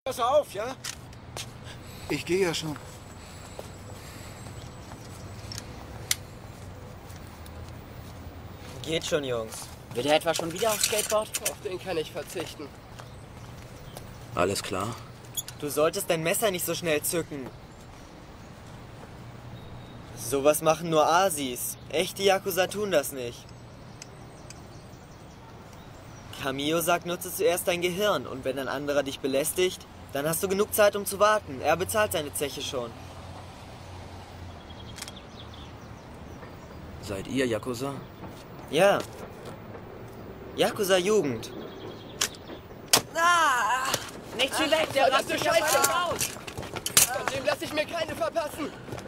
Pass auf, ja? Ich gehe ja schon. Geht schon, Jungs. Will er etwa schon wieder aufs Skateboard? Auf den kann ich verzichten. Alles klar? Du solltest dein Messer nicht so schnell zücken. Sowas machen nur Asis. Echte Yakuza tun das nicht. Camillo sagt, nutze zuerst dein Gehirn und wenn ein anderer dich belästigt, dann hast du genug Zeit, um zu warten. Er bezahlt seine Zeche schon. Seid ihr Yakuza? Ja. Yakuza Jugend. Ah! Nicht zu leicht, der Verdammte rastet Scheiße! ja voll aus. Von dem lasse ich mir keine verpassen!